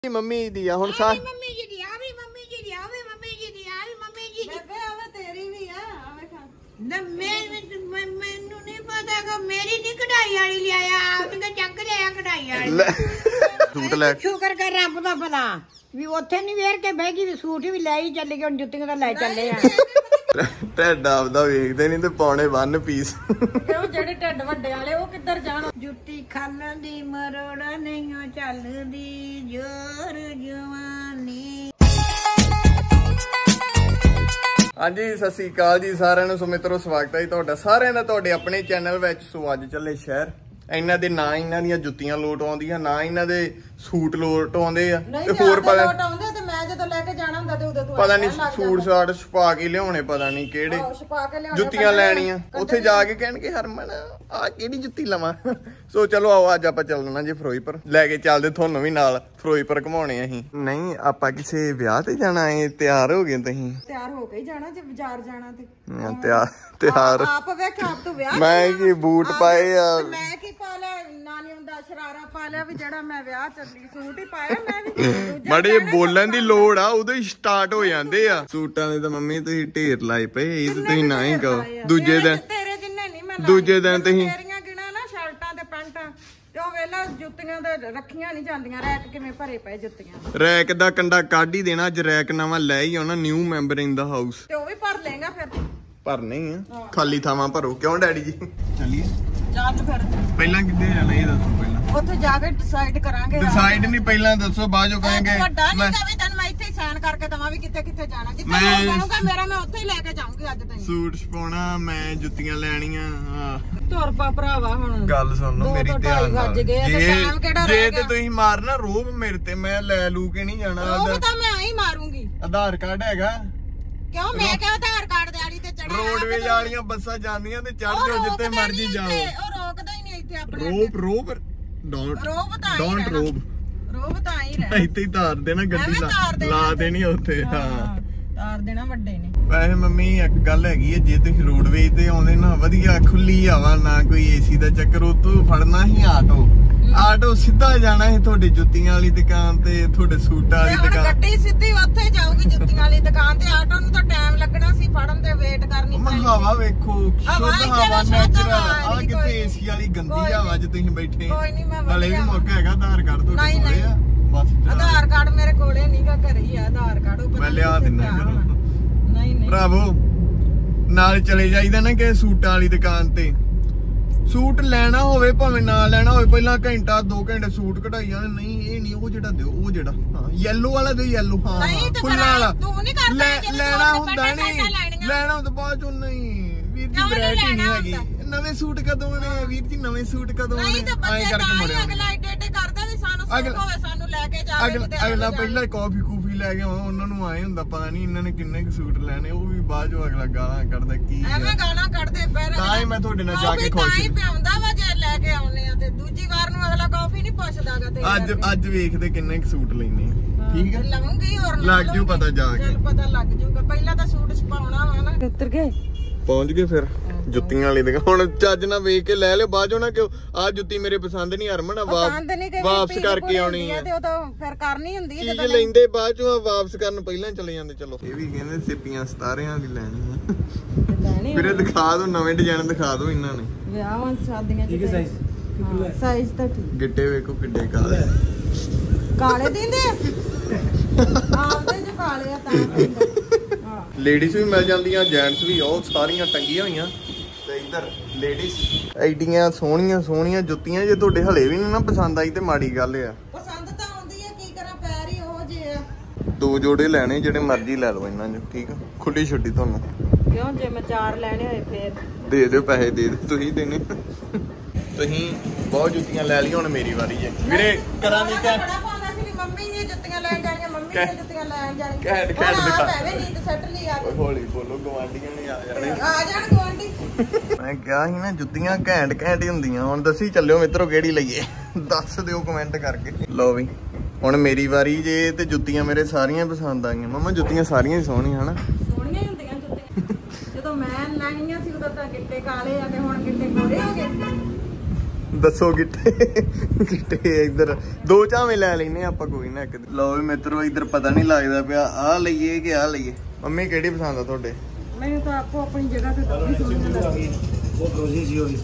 Mummy दी आ हुण सा mummy जी दी आ भी मम्मी जी दी आ भी मम्मी जी दी आ भी मम्मी जी दी बेबे आवे तेरी भी आ आवे खा ना मैनू नहीं पता कि मेरी नहीं कढ़ाई वाली ले आया आपने चक ले आया कढ़ाई वाली सूट ले शुक्र कर रब दा भला भी ओथे नहीं वेर के बह गई भी सूट भी ले ही चले गए हुण जुत्तियां दा ले चले आ ढिड आपदा वेखदे नहीं ते पौने 1 पीस ਕਿਉਂ ਜਿਹੜੇ ਢਿੱਡ ਵੱਡੇ ਵਾਲੇ ਉਹ ਕਿੱਧਰ ਜਾਣ जुत्ती खालन दी मरोड़ा नहीं चलदी जोर जवानी। ਹਾਂਜੀ ਸਤਿ ਸ੍ਰੀ ਅਕਾਲ ਜੀ ਸਾਰਿਆਂ ਨੂੰ। ਸੋ ਮਿੱਤਰੋ ਸਵਾਗਤ ਹੈ ਜੀ ਤੁਹਾਡਾ ਸਾਰਿਆਂ ਦਾ ਤੁਹਾਡੇ ਆਪਣੇ ਚੈਨਲ ਵਿੱਚ। ਸੋ ਅੱਜ ਚੱਲੇ ਸ਼ਹਿਰ। ਇਹਨਾਂ ਦੇ ਨਾ ਇਹਨਾਂ ਦੀਆਂ ਜੁੱਤੀਆਂ ਲੋਟ ਆਉਂਦੀਆਂ ਨਾ ਇਹਨਾਂ ਦੇ ਸੂਟ ਲੋਟ ਆਉਂਦੇ ਆ ਤੇ ਹੋਰ ਪਤਾ ਆਉਂਦੇ ਤੇ ਮੈਂ ਜਦੋਂ ਲੈ ਕੇ ਜਾਣਾ ਹੁੰਦਾ ਤੇ ਉਦੋਂ ਤੂੰ ਪਤਾ ਨਹੀਂ ਸੂਟ ਸਾਟ ਛਪਾ ਕੇ ਲਿਆਉਣੇ ਪਤਾ ਨਹੀਂ ਕਿਹੜੇ ਛਪਾ ਕੇ ਲਿਆਉਣੇ ਜੁੱਤੀਆਂ ਲੈਣੀਆਂ ਉੱਥੇ ਜਾ ਕੇ ਕਹਿਣਗੇ ਹਰਮਨ ਆ ਕਿਹੜੀ ਜੁੱਤੀ ਲਵਾਂ। ਸੋ ਚਲੋ ਆਓ ਅੱਜ ਆਪਾਂ ਚੱਲਣਾ ਜੀ ਫਿਰੋਜ਼ਪੁਰ ਲੈ ਕੇ ਚੱਲਦੇ ਤੁਹਾਨੂੰ ਵੀ ਨਾਲ ਫਿਰੋਜ਼ਪੁਰ ਘੁਮਾਉਣੇ ਅਸੀਂ। ਨਹੀਂ ਆਪਾਂ ਕਿਸੇ ਵਿਆਹ ਤੇ ਜਾਣਾ ਏ ਤਿਆਰ ਹੋ ਗਏ ਤੁਸੀਂ? ਤਿਆਰ ਹੋ ਕੇ ਹੀ ਜਾਣਾ ਜੇ ਬਾਜ਼ਾਰ ਜਾਣਾ ਤੇ ਤਿਆਰ ਆਪ ਵੇਖ ਆਪ ਤੂੰ ਵਿਆਹ ਮੈਂ ਕੀ ਬੂਟ ਪਾਏ ਆ ਮੈਂ ਕੀ ਪਾ ਲਿਆ ਨਾਨੀ ਹੁੰਦਾ ਸ਼ਰਾਰਾ ਪਾ ਲਿਆ ਵੀ ਜਿਹੜਾ ਮੈਂ ਵਿਆਹ ਚੱਲੀ ਸੂਟ ਹੀ ਪਾਇਆ ਮੈਂ ਵੀ ਬੜੇ ਬੋਲਣ ਦੀ ਲੋੜ ਆ ਉਦੋਂ ਹੀ ਸਟਾਰਟ ਹੋ ਜਾਂਦੇ ਆ। ਸੂਟਾਂ ਦੇ ਤਾਂ ਮੰਮੀ ਤੁਸੀਂ ਢੇਰ ਲਾਏ ਪਏ ਇਹ ਤੁਸੀਂ ਨਾ ਹੀ ਕਹੋ। ਦੂਜੇ ਦਿਨ ਤੇਰੇ ਜਿੰਨੇ ਨਹੀਂ ਮੈਂ ਦੂਜੇ ਦਿਨ ਤੁਸੀਂ ਤੇਰੀਆਂ ਗਿਣਾ ਨਾ ਸ਼ਰਟਾਂ ਤੇ ਪੈਂਟਾਂ ਤੇ ਉਹ ਵੇਲਾ ਜੁੱਤੀਆਂ ਦੇ ਰੱਖੀਆਂ ਨਹੀਂ ਜਾਂਦੀਆਂ ਰੈਕ ਕਿਵੇਂ ਭਰੇ ਪਏ ਜੁੱਤੀਆਂ। ਰੈਕ ਦਾ ਕੰਡਾ ਕੱਢ ਹੀ ਦੇਣਾ। ਅੱਜ ਰੈਕ ਨਵਾਂ ਲੈ ਹੀ ਆਉਣਾ new member in the house ਤੇ ਉਹ ਵੀ ਭਰ ਲੇਗਾ ਫਿਰ ਭਰਨੇ ਹੀ ਆ ਖਾਲੀ ਥਾਵਾਂ ਭਰੋ। ਕਿਉਂ ਡੈਡੀ ਜੀ? ਚੱਲੀਏ ਚੱਲ ਫਿਰ ਪਹਿਲਾਂ ਕਿੱਥੇ ਜਾਣਾ ਇਹ ਦੱਸੋ। ਪਹਿਲਾਂ ਉੱਥੇ ਜਾ ਕੇ ਡਿਸਾਈਡ ਕਰਾਂਗੇ। ਡਿਸਾਈਡ ਨਹੀਂ ਪਹਿਲਾਂ ਦੱਸੋ ਬਾਅਦ ਚੋਂ ਕਹਾਂਗੇ ਵੱਡਾ ਨਹੀਂ ਦਵੇ ਤੈਨੂੰ ਮੈਂ ਇੱਥੇ ਹੀ ਸਾਈਨ ਕਰਕੇ ਦਵਾਂ ਵੀ ਕਿੱਥੇ ਕਿੱਥੇ ਜਾਣਾ ਜਿੱਥੇ ਮੈਂ ਕਹੂੰਗਾ ਮੇਰਾ ਮੈਂ ਉੱਥੇ ਹੀ ਲੈ ਕੇ ਜਾਊਂਗੀ ਅੱਜ ਤੈਨੂੰ। ਸੂਟ ਛਪਾਉਣਾ ਮੈਂ ਜੁੱਤੀਆਂ ਲੈਣੀਆਂ। ਤੁਰ ਪਾ ਭਰਾਵਾ ਹੁਣ ਗੱਲ ਸੁਣ ਲਓ ਮੇਰੀ ਧਿਆਨ ਨਾਲ। ਜੇ ਤੇ ਤੁਸੀਂ ਮਾਰਨਾ ਰੋਬ ਮੇਰੇ ਤੇ ਮੈਂ ਲੈ ਲੂ ਕੇ ਨਹੀਂ ਜਾਣਾ। ਉਹ ਤਾਂ ਮੈਂ ਆਈ ਮਾਰੂੰਗੀ। ਆਧਾਰ ਕਾਰਡ ਹੈਗਾ ਕਿਉਂ ਮੈਂ ਕਿਹਾ ਆਧਾਰ ਕਾਰਡ ਦਿਹਾੜੀ ਤੇ ਚੜਿਆ ਰੋਡਵੇਜ ਵਾਲੀਆਂ ਬੱਸਾਂ ਜਾਂਦੀਆਂ ਤੇ ਚੜ ਜਾਓ ਜਿੱਥੇ ਮਰਜ਼ੀ ਜਾਓ। ਉਹ ਰੋਕਦਾ ਹੀ ਨਹੀਂ ਇੱਥੇ ਆਪਣੇ ਰੋਬ ਡੋਂਟ ਰੋਬ ਤਾਂ ਹੀ ਰਹਿ ਇੱਥੇ ਹੀ ਤਾਰ ਦੇਣਾ ਗੱਡੀ ਲਾ ਦੇਣੀ ਉੱਥੇ। ਹਾਂ ਤਾਰ ਦੇਣਾ ਵੱਡੇ ਨੇ। ਵੈਸੇ ਮੰਮੀ ਇੱਕ ਗੱਲ ਹੈਗੀ ਹੈ ਜੇ ਤੁਸੀਂ ਰੋਡਵੇਜ ਤੇ ਆਉਂਦੇ ਨਾ ਵਧੀਆ ਖੁੱਲੀ ਹਵਾ ਨਾ ਕੋਈ ਏਸੀ ਦਾ ਚੱਕਰ ਉਤੋਂ ਫੜਨਾ ਹੀ ਆਟੋ ਸਿੱਧਾ ਜਾਣਾ ਹੈ ਤੁਹਾਡੀ ਜੁੱਤੀਆਂ ਵਾਲੀ ਦੁਕਾਨ ਤੇ ਤੁਹਾਡੇ ਸੂਟਾਂ ਵਾਲੀ ਦੁਕਾਨ। ਗੱਡੀ ਸਿੱਧੀ ਉੱਥੇ ਜਾਊਗੀ ਜੁੱਤੀਆਂ ਵਾਲੀ ਦੁਕਾਨ ਤੇ। ਆਟੋ ਨੂੰ ਤਾਂ ਟਾਈਮ ਲੱਗਣਾ ਸੀ ਫੜਨ ਤੇ ਵੇਟ ਕਰਨੀ ਪੈਣੀ। ਹਵਾ ਵੇਖੋ ਸ਼ੁੱਧ ਹਵਾ ਨੈਚੁਰਲ ਆ ਕਿਤੇ ਏਸੀ ਵਾਲੀ ਗੰਦੀ ਹਵਾ 'ਚ ਤੁਸੀਂ ਬੈਠੇ। ਕੋਈ ਨਹੀਂ ਮੈਂ ਹਲੇ ਵੀ ਮੌਕਾ ਹੈਗਾ ਆਧਾਰ ਕਾਰਡ ਤੁਹਾਡੇ ਕੋਲੇ ਆ ਬਸ। ਆਧਾਰ ਕਾਰਡ ਮੇਰੇ ਕੋਲੇ ਨਹੀਂਗਾ ਘਰੇ ਹੀ ਆ ਆਧਾਰ ਕਾਰਡ। ਉਹ ਮੈਂ ਲਿਆ ਦਿੰਦਾ ਘਰੋਂ। ਨਹੀਂ ਭਰਾਵੋ ਨਾਲ ਚਲੇ ਜਾਈਦਾ ਨਾ ਕਿ ਸੂਟਾਂ ਵਾਲੀ ਦੁਕਾਨ ਤੇ ਸੂਟ ਲੈਣਾ ਹੋਵੇ ਭਾਵੇਂ ਨਾ ਲੈਣਾ ਹੋਵੇ ਪਹਿਲਾਂ ਘੰਟਾ 2 ਘੰਟੇ ਸੂਟ ਕਢਾਈ ਜਾਣੇ। ਨਹੀਂ ਇਹ ਨਹੀਂ ਉਹ ਜਿਹੜਾ ਦਿਓ ਉਹ ਜਿਹੜਾ ਹਾਂ ਯੈਲੋ ਵਾਲਾ ਦਿਓ ਯੈਲੋ ਹਾਂ ਫੁੱਲਾਂ ਵਾਲਾ ਲੈਣਾ ਹੁੰਦਾ ਨਹੀਂ ਲੈਣਾ ਹੁੰਦਾ ਬਾਅਦ ਚੋਂ। ਨਹੀਂ ਵੀਰ ਜੀ ਵੈਰਾਈਟੀ ਨਹੀਂ ਹੈਗੀ। ਨਵੇਂ ਸੂਟ ਕਦੋਂ ਆਣੇ ਵੀਰ ਜੀ ਨਵੇਂ ਸੂਟ ਕਦੋਂ ਆਣੇ ਐਂ ਕਰਕੇ ਮੁੜਿਆ ਅਗਲਾ ਏਡੇ ਕਰਦਾ ਵੀ ਸਾਨੂੰ ਸੂਟ ਹੋਵੇ ਸਾਨੂੰ ਲੈ ਕੇ ਜਾਵੇ। ਅਗਲਾ ਪਹਿਲਾਂ ਕਾਫੀ ਕੂਫੀ ਲੈ ਕੇ ਆਉਣਾ ਉਹਨਾਂ ਨੂੰ ਆਏ ਹੁੰਦਾ ਪਤਾ ਨਹੀਂ ਇਹਨਾਂ ਨੇ ਕਿੰਨੇ ਕੁ ਸੂਟ ਲੈਣੇ। ਉਹ ਵੀ ਬਾਅਦ ਚੋਂ ਅਗਲਾ ਗਾਲਾਂ ਕੱਢਦਾ ਕੀ ਐਵੇਂ ਗਾਲਾਂ ਕੱਢਦੇ ਫਿਰ ਤਾਂ ਹੀ ਮੈਂ ਤੁਹਾਡੇ ਨਾਲ ਜਾ ਕੇ ਖੁਸ਼ ਹੀ ਪਿਆਉਂਦਾ ਵਾ ਜੇ ਲੈ ਕੇ ਆਉਨੇ ਆ ਤੇ ਦੂਜੀ ਵਾਰ ਨੂੰ ਅਗਲਾ ਕਾਫੀ ਨਹੀਂ ਪੁੱਛਦਾਗਾ ਤੇ ਅੱਜ ਵੇਖਦੇ ਕਿੰਨੇ ਕੁ ਸੂਟ ਲੈਣੇ ਆ। ਠੀਕ ਹੈ ਲਵਾਂਗੀ ਹੋਰ ਲੱਗ ਜੂ ਪਤਾ ਜਾ ਕੇ ਪਤਾ ਲੱਗ ਜੂਗਾ। ਪਹਿਲਾਂ ਤਾਂ ਸੂਟ ਛਪਾਉਣਾ ਵਾ ਨਾ। ਉੱਤਰ ਗਏ ਪਹੁੰਚ ਗਏ ਫਿਰ ਜੁੱਤੀਆਂ ਵਾਲੀ ਦੁਕਾਨ। ਹੁਣ ਚੱਜ ਨਾਲ ਵੇਖ ਕੇ ਲੈ ਲਿਓ ਬਾਅਦ ਚੋਂ ਨਾ ਕਿ ਆ ਜੁੱਤੀ ਮੇਰੇ ਪਸੰਦ ਨਹੀਂ ਹਰਮਨ ਵਾਪਸ ਕਰਕੇ ਆਉਣੀ ਹੈ ਤੇ ਉਹ ਤਾਂ ਫਿਰ ਕਰਨੀ ਹੁੰਦੀ ਹੈ ਚੀਜ਼ ਲੈਂਦੇ ਬਾਅਦ ਚੋਂ ਵਾਪਸ ਕਰਨ ਪਹਿਲਾਂ ਚਲੇ ਜਾਂਦੇ। ਚਲੋ ਇਹ ਵੀ ਕਹਿੰਦੇ ਸਿੱਪੀਆਂ ਸਤਾਰਿਆਂ ਦੀ ਲੈਣੀ ਆ ਫਿਰ ਦਿਖਾ ਦਿਓ ਨਵੇਂ ਡਿਜ਼ਾਈਨ ਦਿਖਾ ਦਿਓ ਇਹਨਾਂ ਨੇ ਵਿਆਹਾਂ ਸ਼ਾਦੀਆਂ ਚ। ਸਾਈਜ਼ ਤਾਂ ਠੀਕ। ਗਿੱਟੇ ਵੇਖੋ ਕਿੱਡੇ ਕਾਲੇ ਦਿੰਦੇ ਆਪਦੇ ਜੋ ਕਾਲੇ ਆ ਤਾਂ ਲੇਡੀਜ਼ ਵੀ ਮਿਲ ਜਾਂਦੀਆਂ ਜੈਂਟਸ ਵੀ ਉਹ ਸਾਰੀਆਂ ਟੰਗੀਆਂ ਹੋਈਆਂ ਤੇ ਇੱਧਰ ਲੇਡੀਜ਼ ਐਡੀਆਂ ਸੋਹਣੀਆਂ ਜੁੱਤੀਆਂ ਜੇ ਤੁਹਾਡੇ ਹਲੇ ਵੀ ਨਹੀਂ ਨਾ ਪਸੰਦ ਆਈ ਤੇ ਮਾੜੀ ਗੱਲ ਆ। ਪਸੰਦ ਤਾਂ ਆਉਂਦੀ ਆ ਕੀ ਕਰਾਂ ਪੈਰ ਹੀ ਉਹ ਜੇ ਆ। 2 ਜੋੜੇ ਲੈਣੇ ਜਿਹੜੇ ਮਰਜ਼ੀ ਲੈ ਲਓ ਇਹਨਾਂ ਚੋਂ ਠੀਕ ਆ ਖੁੱਲੀ ਛੁੱਟੀ ਤੁਹਾਨੂੰ। ਕਿਉਂ ਜੇ ਮੈਂ 4 ਲੈਣੇ ਹੋਏ ਫੇਰ ਦੇ ਦਿਓ ਪੈਸੇ ਦੇ ਦਿਓ ਤੁਸੀਂ ਦੇਣੇ। ਤੁਸੀਂ ਬਹੁਤ ਜੁੱਤੀਆਂ ਲੈ ਲਈ ਹੁਣ ਮੇਰੀ ਵਾਰੀ ਹੈ ਵੀਰੇ ਕਰਾਂ ਦੀ ਕਹਿ ਮੰਮੀ ਨੇ ਜੁੱਤੀਆਂ ਲੈਣ ਜਾਣੀਆਂ ਮੰਮੀ ਨੇ ਜੁੱਤੀਆਂ ਲੈਣ ਜਾਣੀਆਂ ਘੈਂਟ ਦਿਖਾ ਐਵੇਂ ਨੀਂਦ ਸੱਟ ਲਈ ਆ ਹੌਲੀ ਬੋਲੋ ਗਵਾਂਢੀਆਂ ਨੇ ਆ ਜਾਣ ਗਵਾਂਢੀ। ਮੈਂ ਕਿਹਾ ਸੀ ਨਾ ਜੁੱਤੀਆਂ ਘੈਂਟ ਹੀ ਹੁੰਦੀਆਂ। ਹੁਣ ਦੱਸੀ ਚੱਲਿਓ ਮਿੱਤਰੋ ਕਿਹੜੀ ਲਈਏ ਦੱਸ ਦਿਓ ਕਮੈਂਟ ਕਰਕੇ। ਲਓ ਵੀ ਹੁਣ ਮੇਰੀ ਵਾਰੀ ਜੇ ਤੇ ਜੁੱਤੀਆਂ ਮੇਰੇ ਸਾਰੀਆਂ ਪਸੰਦ ਆ ਗਈਆਂ। ਮੰਮਾ ਜੁੱਤੀਆਂ ਸਾਰੀਆਂ ਹੀ ਸੋਹਣੀਆਂ ਹਨਾ ਸੋਹਣੀਆਂ ਹੀ ਹੁੰਦੀਆਂ ਜੁੱਤੀਆਂ। ਜਦੋਂ ਮੈਂ ਲੈਣੀਆਂ ਸੀ ਉਦੋਂ ਤਾਂ ਗਿੱਟੇ ਕਾਲੇ ਆ ਤੇ ਹੁਣ ਗਿੱਟੇ ਗੋਰੇ ਹੋ ਗਏ। ਦੱਸੋ ਕਿੱਥੇ ਇੱਧਰ ਦੋ ਝਾਵੇਂ ਲੈ ਲੈਨੇ ਆਪਾਂ ਕੋਈ ਨਾ ਇੱਕ। ਲਓ ਵੀ ਮਿੱਤਰੋ ਇੱਧਰ ਪਤਾ ਨਹੀਂ ਲੱਗਦਾ ਪਿਆ ਆਹ ਲਈਏ ਕਿ ਆਹ ਲਈਏ। ਮੰਮੀ ਕਿਹੜੀ ਪਸੰਦ ਆ ਤੁਹਾਡੇ? ਮੈਨੂੰ ਤਾਂ ਆਪੋ ਆਪਣੀ ਜਗ੍ਹਾ ਤੇ ਦੋਵੇਂ ਸੋਹਣੀਆਂ ਲੱਗਦੀਆਂ। ਉਹ ਰੋਜ਼ੀ ਸੀ ਹੋਈ